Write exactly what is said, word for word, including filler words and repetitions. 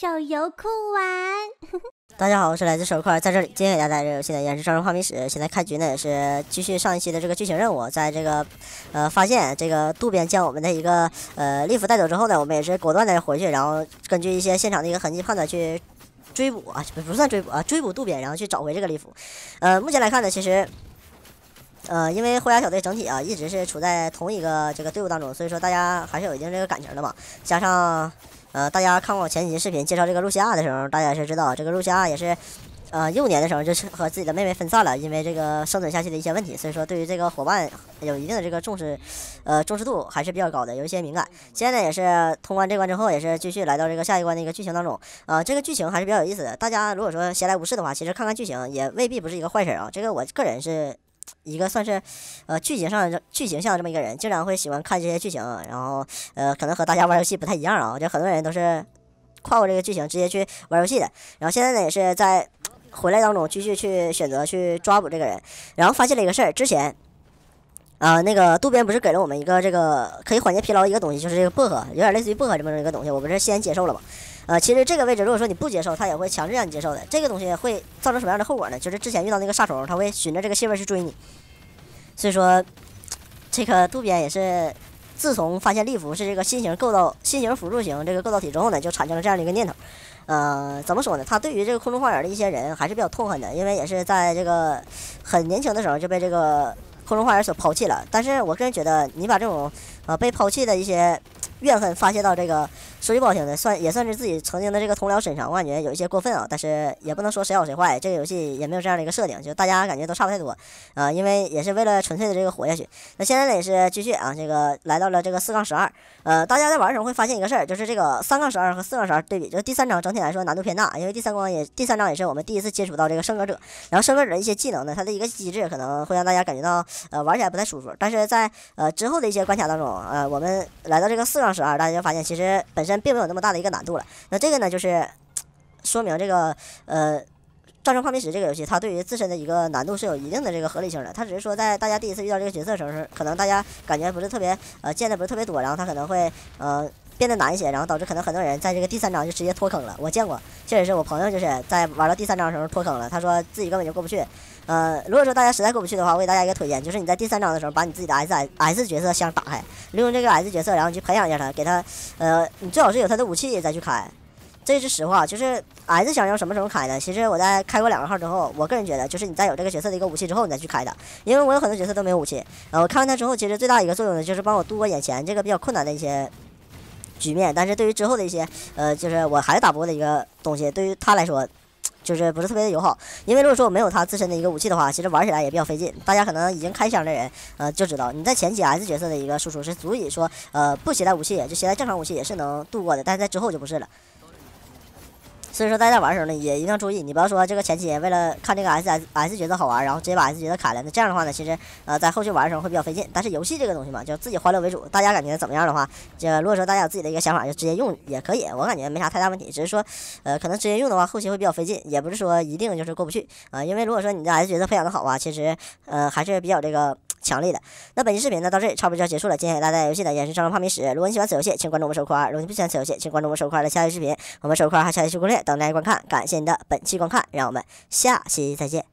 手游酷玩。 大家好，我是来自手块，在这里今天给大家带来这个游戏的也是招生化迷史。现在开局呢也是继续上一期的这个剧情任务，在这个呃发现这个渡边将我们的一个呃利弗带走之后呢，我们也是果断的回去，然后根据一些现场的一个痕迹判断去追捕啊，不不算追捕啊，追捕渡边，然后去找回这个利弗。呃，目前来看呢，其实。呃，因为灰牙小队整体啊一直是处在同一个这个队伍当中，所以说大家还是有一定这个感情的嘛。加上呃，大家看过前几期视频介绍这个露西亚的时候，大家也是知道这个露西亚也是呃幼年的时候就是和自己的妹妹分散了，因为这个生存下去的一些问题，所以说对于这个伙伴有一定的这个重视，呃重视度还是比较高的，有一些敏感。现在呢也是通关这关之后，也是继续来到这个下一关的一个剧情当中。呃，这个剧情还是比较有意思的。大家如果说闲来无事的话，其实看看剧情也未必不是一个坏事啊。这个我个人是。一个算是，呃，剧情上剧情向这么一个人，经常会喜欢看这些剧情，然后呃，可能和大家玩游戏不太一样啊，就很多人都是跨过这个剧情直接去玩游戏的。然后现在呢，也是在回来当中继续去选择去抓捕这个人，然后发现了一个事儿，之前。啊、呃，那个渡边不是给了我们一个这个可以缓解疲劳一个东西，就是这个薄荷，有点类似于薄荷这么一个东西，我不是先接受了吗？呃，其实这个位置如果说你不接受，它也会强制让你接受的。这个东西会造成什么样的后果呢？就是之前遇到那个杀虫，它会循着这个气味去追你。所以说，这个渡边也是自从发现利弗是这个新型构造、新型辅助型这个构造体之后呢，就产生了这样的一个念头。呃，怎么说呢？他对于这个空中花园的一些人还是比较痛恨的，因为也是在这个很年轻的时候就被这个空中花园所抛弃了。但是我个人觉得，你把这种呃被抛弃的一些怨恨发泄到这个说句不好听的，算也算是自己曾经的这个同僚身上，我感觉有一些过分啊。但是也不能说谁好谁坏，这个游戏也没有这样的一个设定，就大家感觉都差不太多啊、呃。因为也是为了纯粹的这个活下去。那现在呢也是继续啊，这个来到了这个四杠十二。呃，大家在玩的时候会发现一个事儿，就是这个三杠十二和四杠十二对比，就是第三章整体来说难度偏大，因为第三关也第三章也是我们第一次接触到这个圣歌者，然后圣歌者的一些技能呢，它的一个机制可能会让大家感觉到呃玩起来不太舒服，但是在呃之后的一些关卡当中，呃我们来到这个四杠十二，大家就发现其实本身并没有那么大的一个难度了。那这个呢，就是说明这个呃。战争化迷史这个游戏，它对于自身的一个难度是有一定的这个合理性的。它只是说，在大家第一次遇到这个角色的时候，是可能大家感觉不是特别呃见的不是特别多，然后它可能会呃变得难一些，然后导致可能很多人在这个第三章就直接脱坑了。我见过，确实是我朋友就是在玩到第三章的时候脱坑了，他说自己根本就过不去。呃，如果说大家实在过不去的话，我给大家一个推荐，就是你在第三章的时候把你自己的 S S 角色箱打开，利用这个 S 角色，然后你去培养一下他，给他呃，你最好是有他的武器再去开。这是实话，就是 S 想要什么时候开的？其实我在开过两个号之后，我个人觉得，就是你在有这个角色的一个武器之后，你再去开的，因为我有很多角色都没有武器。然后我看完它之后，其实最大一个作用呢，就是帮我度过眼前这个比较困难的一些局面。但是对于之后的一些，呃，就是我还是打不过的一个东西，对于他来说，就是不是特别的友好。因为如果说我没有他自身的一个武器的话，其实玩起来也比较费劲。大家可能已经开箱的人，呃，就知道你在前期 S 角色的一个输出是足以说，呃，不携带武器，就携带正常武器也是能度过的，但是在之后就不是了。所以说大家玩的时候呢，也一定要注意，你不要说这个前期为了看这个 S S S 角色好玩，然后直接把 S 角色开了，那这样的话呢，其实呃在后续玩的时候会比较费劲。但是游戏这个东西嘛，就自己欢乐为主，大家感觉怎么样的话，这如果说大家有自己的一个想法，就直接用也可以，我感觉没啥太大问题。只是说，呃，可能直接用的话，后期会比较费劲，也不是说一定就是过不去啊、呃。因为如果说你的 S 角色培养的好啊，其实呃还是比较这个。强力的。那本期视频呢到这里差不多就要结束了。今天给大家带来游戏的也是《战争怕迷史》。如果你喜欢此游戏，请关注我们手块；如果你不喜欢此游戏，请关注我们手块的下期视频。我们手块还下期攻略等大家观看。感谢您的本期观看，让我们下期再见。